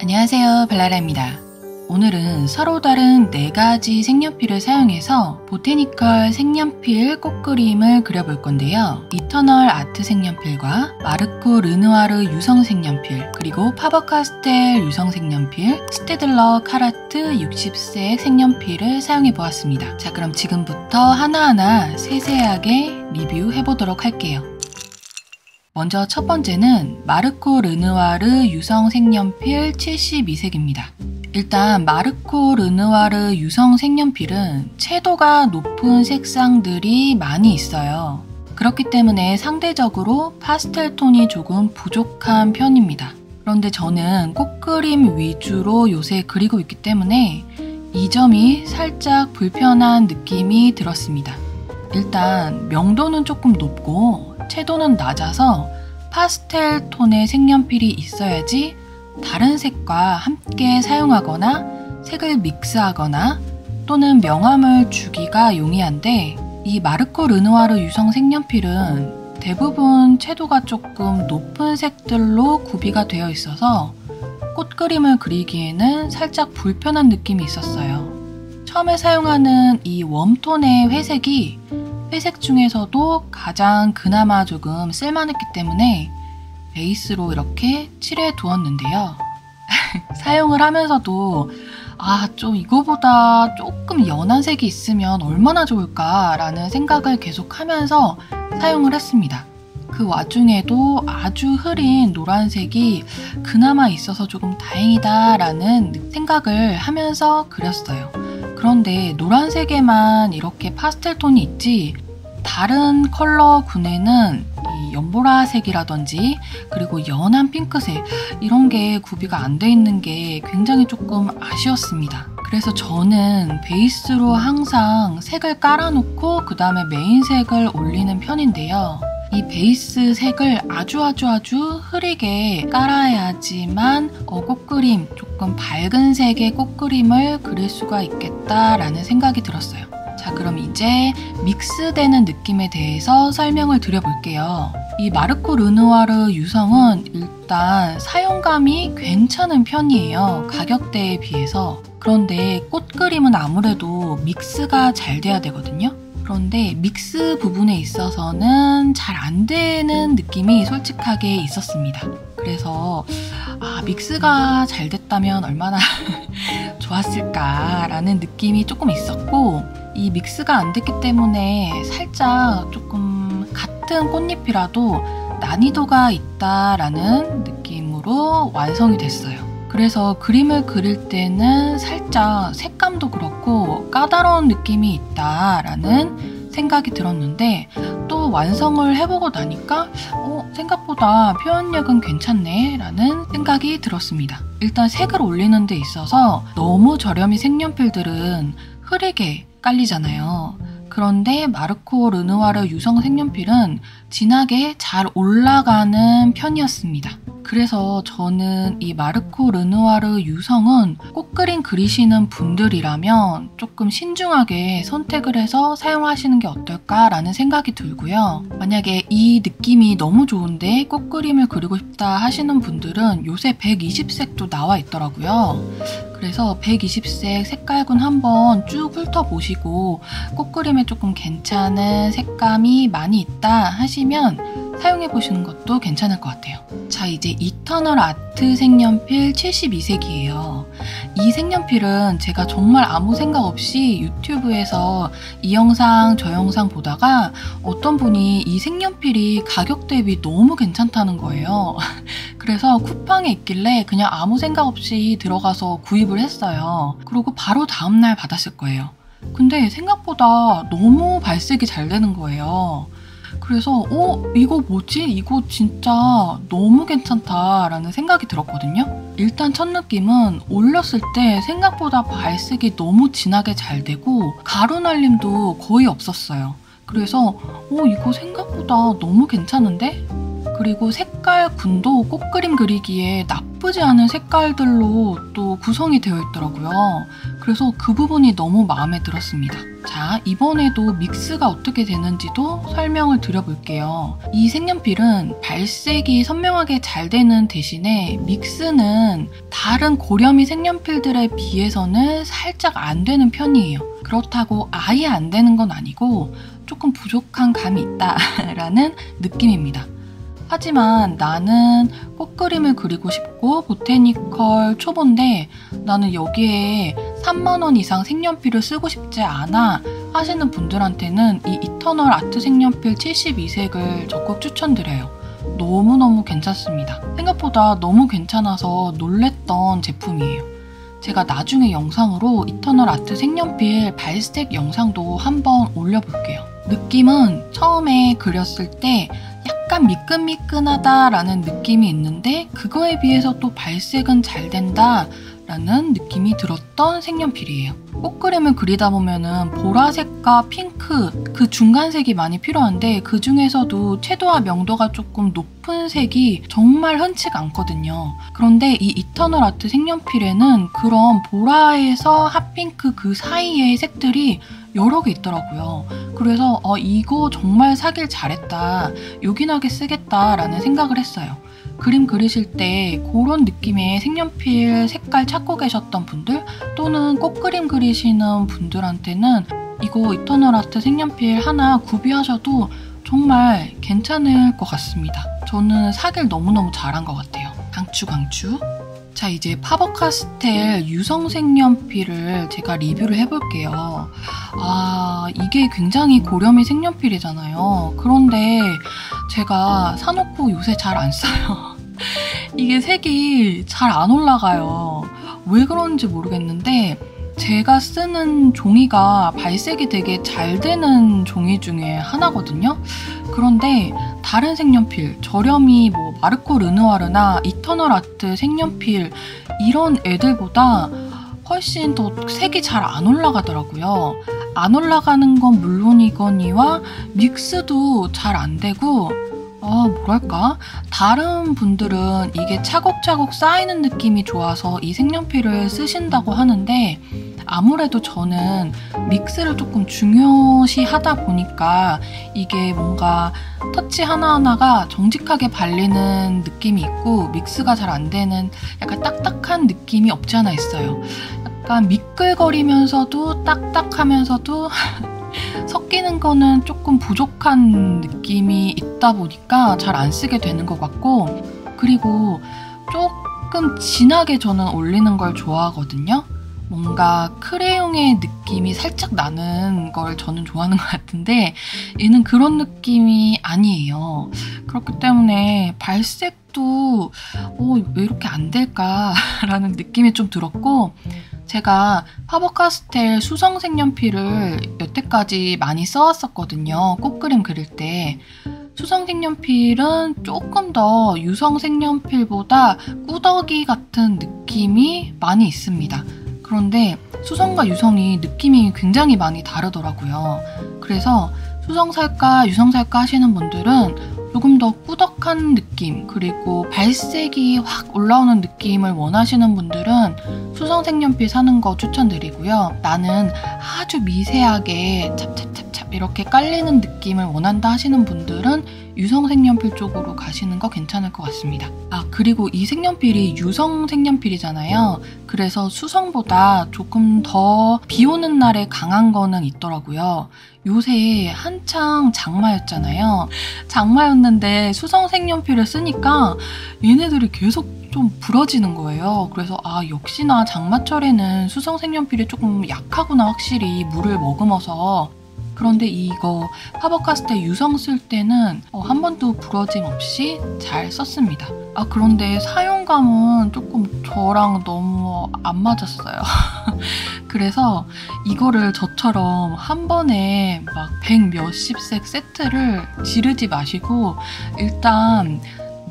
안녕하세요, 발라라입니다. 오늘은 서로 다른 4가지 색연필을 사용해서 보테니컬 색연필 꽃그림을 그려볼 건데요. 이터널 아트 색연필과 마르코 르누아르 유성 색연필, 그리고 파버카스텔 유성 색연필, 스테들러 카라트 60색 색연필을 사용해 보았습니다. 자, 그럼 지금부터 하나하나 세세하게 리뷰해 보도록 할게요. 먼저 첫 번째는 마르코 르누아르 유성 색연필 72색입니다. 일단 마르코 르누아르 유성 색연필은 채도가 높은 색상들이 많이 있어요. 그렇기 때문에 상대적으로 파스텔 톤이 조금 부족한 편입니다. 그런데 저는 꽃그림 위주로 요새 그리고 있기 때문에 이 점이 살짝 불편한 느낌이 들었습니다. 일단 명도는 조금 높고 채도는 낮아서 파스텔 톤의 색연필이 있어야지 다른 색과 함께 사용하거나 색을 믹스하거나 또는 명암을 주기가 용이한데, 이 마르코 르누아르 유성 색연필은 대부분 채도가 조금 높은 색들로 구비가 되어 있어서 꽃그림을 그리기에는 살짝 불편한 느낌이 있었어요. 처음에 사용하는 이 웜톤의 회색이 회색 중에서도 가장 그나마 조금 쓸만했기 때문에 베이스로 이렇게 칠해 두었는데요. 사용을 하면서도 좀 이거보다 조금 연한 색이 있으면 얼마나 좋을까 라는 생각을 계속 하면서 사용을 했습니다. 그 와중에도 아주 흐린 노란색이 그나마 있어서 조금 다행이다 라는 생각을 하면서 그렸어요. 그런데 노란색에만 이렇게 파스텔 톤이 있지 다른 컬러군에는 이 연보라색이라든지 그리고 연한 핑크색 이런 게 구비가 안 돼 있는 게 굉장히 조금 아쉬웠습니다. 그래서 저는 베이스로 항상 색을 깔아놓고 그 다음에 메인색을 올리는 편인데요. 이 베이스 색을 아주 흐리게 깔아야지만 꽃그림, 조금 밝은 색의 꽃그림을 그릴 수가 있겠다라는 생각이 들었어요. 자, 그럼 이제 믹스되는 느낌에 대해서 설명을 드려볼게요. 이 마르코 르누아르 유성은 일단 사용감이 괜찮은 편이에요. 가격대에 비해서. 그런데 꽃그림은 아무래도 믹스가 잘 돼야 되거든요. 그런데 믹스 부분에 있어서는 잘 안 되는 느낌이 솔직하게 있었습니다. 그래서 믹스가 잘 됐다면 얼마나 좋았을까라는 느낌이 조금 있었고, 이 믹스가 안 됐기 때문에 살짝 조금 같은 꽃잎이라도 난이도가 있다라는 느낌으로 완성이 됐어요. 그래서 그림을 그릴 때는 살짝 색감도 그렇고 까다로운 느낌이 있다라는 생각이 들었는데, 또 완성을 해보고 나니까 생각보다 표현력은 괜찮네 라는 생각이 들었습니다. 일단 색을 올리는 데 있어서 너무 저렴이 색연필들은 흐리게 깔리잖아요. 그런데 마르코 르누아르 유성 색연필은 진하게 잘 올라가는 편이었습니다. 그래서 저는 이 마르코 르누아르 유성은 꽃그림 그리시는 분들이라면 조금 신중하게 선택을 해서 사용하시는 게 어떨까라는 생각이 들고요. 만약에 이 느낌이 너무 좋은데 꽃그림을 그리고 싶다 하시는 분들은 요새 120색도 나와 있더라고요. 그래서 120색 색깔군 한번 쭉 훑어보시고 꽃그림에 조금 괜찮은 색감이 많이 있다 하시면 사용해보시는 것도 괜찮을 것 같아요. 자, 이제 이터널 아트 색연필 72색이에요. 이 색연필은 제가 정말 아무 생각 없이 유튜브에서 이 영상 저 영상 보다가 어떤 분이 이 색연필이 가격 대비 너무 괜찮다는 거예요. 그래서 쿠팡에 있길래 그냥 아무 생각 없이 들어가서 구입을 했어요. 그리고 바로 다음날 받았을 거예요. 근데 생각보다 너무 발색이 잘 되는 거예요. 그래서 이거 뭐지? 이거 진짜 너무 괜찮다라는 생각이 들었거든요. 일단 첫 느낌은 올렸을 때 생각보다 발색이 너무 진하게 잘 되고 가루 날림도 거의 없었어요. 그래서 이거 생각보다 너무 괜찮은데? 그리고 색깔군도 꽃그림 그리기에 나쁘지 않은 색깔들로 또 구성이 되어 있더라고요. 그래서 그 부분이 너무 마음에 들었습니다. 자, 이번에도 믹스가 어떻게 되는지도 설명을 드려볼게요. 이 색연필은 발색이 선명하게 잘 되는 대신에 믹스는 다른 고렴이 색연필들에 비해서는 살짝 안 되는 편이에요. 그렇다고 아예 안 되는 건 아니고 조금 부족한 감이 있다라는 느낌입니다. 하지만 나는 꽃그림을 그리고 싶고 보테니컬 초보인데 나는 여기에 3만 원 이상 색연필을 쓰고 싶지 않아 하시는 분들한테는 이 이터널 아트 색연필 72색을 적극 추천드려요. 너무너무 괜찮습니다. 생각보다 너무 괜찮아서 놀랬던 제품이에요. 제가 나중에 영상으로 이터널 아트 색연필 발색 영상도 한번 올려볼게요. 느낌은 처음에 그렸을 때 약간 미끈미끈하다라는 느낌이 있는데 그거에 비해서 또 발색은 잘 된다라는 느낌이 들었던 색연필이에요. 꽃그림을 그리다 보면은 보라색과 핑크 그 중간색이 많이 필요한데 그 중에서도 채도와 명도가 조금 높은 색이 정말 흔치가 않거든요. 그런데 이 이터널 아트 색연필에는 그런 보라에서 핫핑크 그 사이의 색들이 여러 개 있더라고요. 그래서 이거 정말 사길 잘했다, 요긴하게 쓰겠다라는 생각을 했어요. 그림 그리실 때 그런 느낌의 색연필 색깔 찾고 계셨던 분들 또는 꽃그림 그리시는 분들한테는 이거 이터널 아트 색연필 하나 구비하셔도 정말 괜찮을 것 같습니다. 저는 사길 너무너무 잘한 것 같아요. 강추. 자, 이제 파버카스텔 유성 색연필을 제가 리뷰를 해볼게요. 이게 굉장히 고렴이 색연필이잖아요. 그런데 제가 사놓고 요새 잘 안 써요. 이게 색이 잘 안 올라가요. 왜 그런지 모르겠는데 제가 쓰는 종이가 발색이 되게 잘 되는 종이 중에 하나거든요. 그런데 다른 색연필, 저렴이 마르코 르누아르나 이터널 아트 색연필 이런 애들보다 훨씬 더 색이 잘 안 올라가더라고요. 안 올라가는 건 물론이거니와 믹스도 잘 안 되고 뭐랄까? 다른 분들은 이게 차곡차곡 쌓이는 느낌이 좋아서 이 색연필을 쓰신다고 하는데 아무래도 저는 믹스를 조금 중요시 하다 보니까 이게 뭔가 터치 하나하나가 정직하게 발리는 느낌이 있고 믹스가 잘 안 되는 약간 딱딱한 느낌이 없지 않아 있어요. 약간 미끌거리면서도 딱딱하면서도 섞이는 거는 조금 부족한 느낌이 있다 보니까 잘 안 쓰게 되는 것 같고, 그리고 조금 진하게 저는 올리는 걸 좋아하거든요. 뭔가 크레용의 느낌이 살짝 나는 걸 저는 좋아하는 것 같은데 얘는 그런 느낌이 아니에요. 그렇기 때문에 발색도 왜 이렇게 안 될까라는 느낌이 좀 들었고, 제가 파버카스텔 수성 색연필을 여태까지 많이 써왔었거든요. 꽃그림 그릴 때. 수성 색연필은 조금 더 유성 색연필보다 꾸덕이 같은 느낌이 많이 있습니다. 그런데 수성과 유성이 느낌이 굉장히 많이 다르더라고요. 그래서 수성 살까 유성 살까 하시는 분들은 조금 더 꾸덕한 느낌, 그리고 발색이 확 올라오는 느낌을 원하시는 분들은 수성 색연필 사는 거 추천드리고요. 나는 아주 미세하게 찹찹찹찹 이렇게 깔리는 느낌을 원한다 하시는 분들은 유성 색연필 쪽으로 가시는 거 괜찮을 것 같습니다. 그리고 이 색연필이 유성 색연필이잖아요. 그래서 수성보다 조금 더 비 오는 날에 강한 거는 있더라고요. 요새 한창 장마였잖아요. 장마였는데 수성 색연필을 쓰니까 얘네들이 계속 좀 부러지는 거예요. 그래서 역시나 장마철에는 수성 색연필이 조금 약하구나, 확실히 물을 머금어서. 그런데 이거 파버카스텔 유성 쓸 때는 한 번도 부러짐 없이 잘 썼습니다. 그런데 사용감은 조금 저랑 너무 안 맞았어요. 그래서 이거를 저처럼 한 번에 막 100 몇십 색 세트를 지르지 마시고 일단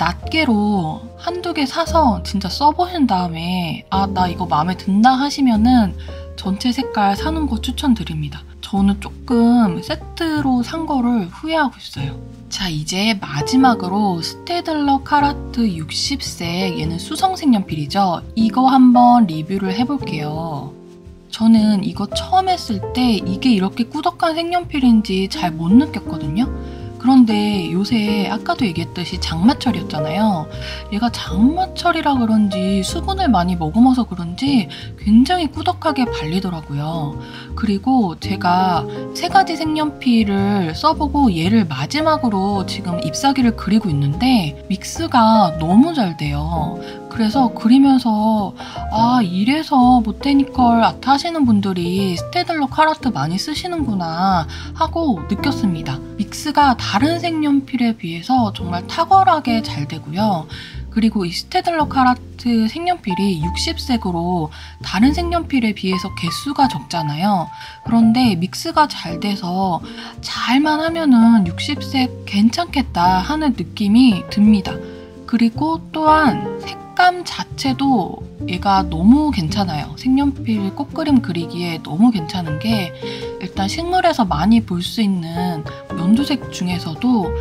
낱개로 한두 개 사서 진짜 써보신 다음에 나 이거 마음에 든다 하시면은 전체 색깔 사는 거 추천드립니다. 저는 조금 세트로 산 거를 후회하고 있어요. 자, 이제 마지막으로 스테들러 카라트 60색, 얘는 수성 색연필이죠. 이거 한번 리뷰를 해볼게요. 저는 이거 처음 했을 때 이게 이렇게 꾸덕한 색연필인지 잘 못 느꼈거든요. 그런데 요새 아까도 얘기했듯이 장마철이었잖아요. 얘가 장마철이라 그런지 수분을 많이 머금어서 그런지 굉장히 꾸덕하게 발리더라고요. 그리고 제가 3가지 색연필을 써보고 얘를 마지막으로 지금 잎사귀를 그리고 있는데 믹스가 너무 잘 돼요. 그래서 그리면서 이래서 보테니컬 아트 하시는 분들이 스테들러 카라트 많이 쓰시는구나 하고 느꼈습니다. 믹스가 다른 색연필에 비해서 정말 탁월하게 잘 되고요. 그리고 이 스테들러 카라트 색연필이 60색으로 다른 색연필에 비해서 개수가 적잖아요. 그런데 믹스가 잘 돼서 잘만 하면은 60색 괜찮겠다 하는 느낌이 듭니다. 그리고 또한 색감 자체도 얘가 너무 괜찮아요. 색연필 꽃그림 그리기에 너무 괜찮은 게 일단 식물에서 많이 볼 수 있는 연두색 중에서도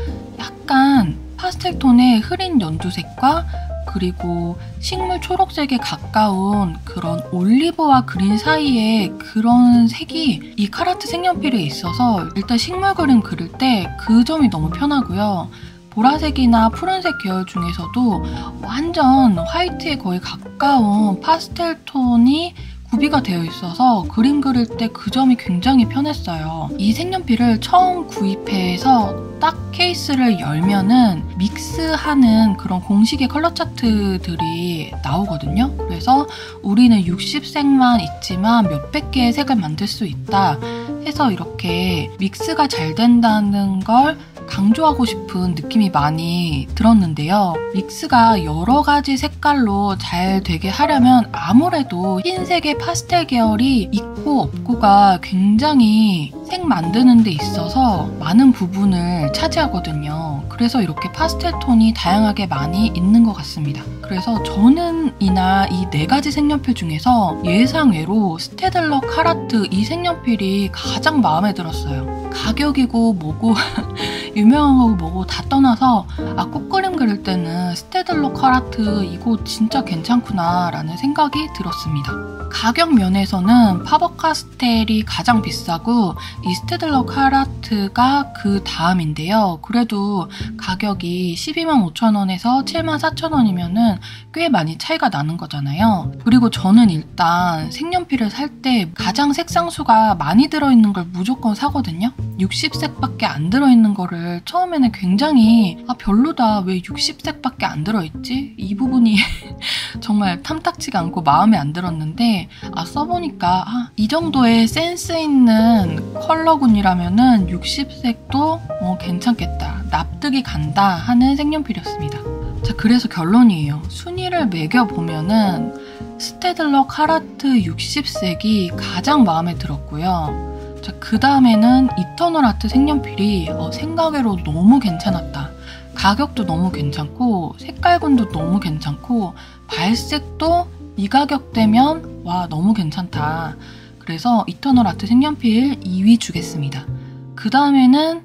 약간 파스텔 톤의 흐린 연두색과 그리고 식물 초록색에 가까운 그런 올리브와 그린 사이에 그런 색이 이 카라트 색연필에 있어서 일단 식물 그림 그릴 때 그 점이 너무 편하고요. 보라색이나 푸른색 계열 중에서도 완전 화이트에 거의 가까운 파스텔 톤이 구비가 되어 있어서 그림 그릴 때 그 점이 굉장히 편했어요. 이 색연필을 처음 구입해서 딱 케이스를 열면은 믹스하는 그런 공식의 컬러 차트들이 나오거든요. 그래서 우리는 60색만 있지만 몇백 개의 색을 만들 수 있다 해서 이렇게 믹스가 잘 된다는 걸 강조하고 싶은 느낌이 많이 들었는데요. 믹스가 여러 가지 색깔로 잘 되게 하려면 아무래도 흰색의 파스텔 계열이 있고 없고가 굉장히 색 만드는 데 있어서 많은 부분을 차지하거든요. 그래서 이렇게 파스텔 톤이 다양하게 많이 있는 것 같습니다. 그래서 저는 이 4가지 색연필 중에서 예상외로 스테들러 카라트 이 색연필이 가장 마음에 들었어요. 가격이고 뭐고 유명한 거고 뭐고 다 떠나서 꽃그림 그릴 때는 스테들러 카라트 이거 진짜 괜찮구나 라는 생각이 들었습니다. 가격 면에서는 파버카스텔이 가장 비싸고 이 스테들러 카라트가 그 다음인데요. 그래도 가격이 125,000원에서 74,000원이면은 꽤 많이 차이가 나는 거잖아요. 그리고 저는 일단 색연필을 살 때 가장 색상수가 많이 들어있는 걸 무조건 사거든요. 60색밖에 안 들어있는 거를 처음에는 굉장히 별로다, 왜 60색밖에 안 들어있지? 이 부분이 정말 탐탁지가 않고 마음에 안 들었는데 써보니까 이 정도의 센스 있는 컬러군이라면은 60색도 괜찮겠다, 납득이 간다 하는 색연필이었습니다. 자, 그래서 결론이에요. 순위를 매겨보면은 스테들러 카라트 60색이 가장 마음에 들었고요. 자, 그 다음에는 이터널 아트 색연필이 생각외로 너무 괜찮았다. 가격도 너무 괜찮고 색깔군도 너무 괜찮고 발색도 이 가격대면 와 너무 괜찮다. 그래서 이터널 아트 색연필 2위 주겠습니다. 그 다음에는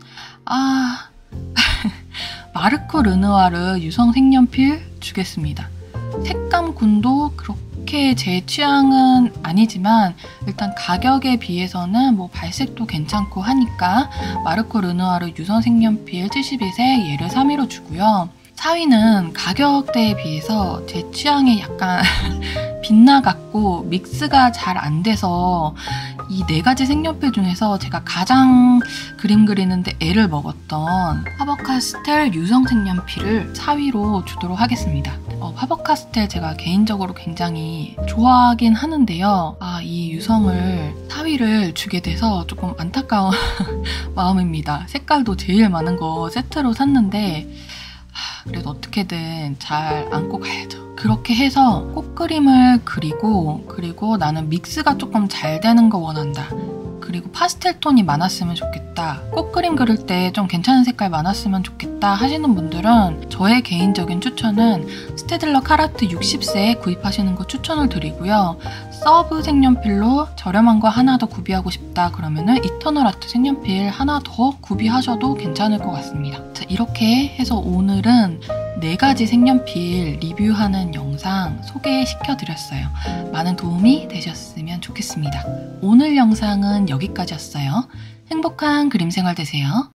마르코 르누아르 유성 색연필 주겠습니다. 색감군도 그렇게 제 취향은 아니지만 일단 가격에 비해서는 발색도 괜찮고 하니까 마르코 르누아르 유성 색연필 72색 얘를 3위로 주고요. 4위는 가격대에 비해서 제 취향에 약간 빗나갔고 믹스가 잘 안 돼서 이 4가지 색연필 중에서 제가 가장 그림 그리는데 애를 먹었던 파버카스텔 유성 색연필을 4위로 주도록 하겠습니다. 파버카스텔 제가 개인적으로 굉장히 좋아하긴 하는데요. 이 유성을 4위를 주게 돼서 조금 안타까운 마음입니다. 색깔도 제일 많은 거 세트로 샀는데 그래도 어떻게든 잘 안고 가야죠. 그렇게 해서 꽃그림을 그리고 나는 믹스가 조금 잘 되는 거 원한다. 그리고 파스텔 톤이 많았으면 좋겠다. 꽃그림 그릴 때 좀 괜찮은 색깔 많았으면 좋겠다 하시는 분들은 저의 개인적인 추천은 스테들러 카라트 60세 구입하시는 거 추천을 드리고요. 서브 색연필로 저렴한 거 하나 더 구비하고 싶다 그러면은 이터널 아트 색연필 하나 더 구비하셔도 괜찮을 것 같습니다. 자, 이렇게 해서 오늘은 4가지 색연필 리뷰하는 영상 소개시켜 드렸어요. 많은 도움이 되셨으면 좋겠습니다. 오늘 영상은 여기까지였어요. 행복한 그림 생활 되세요.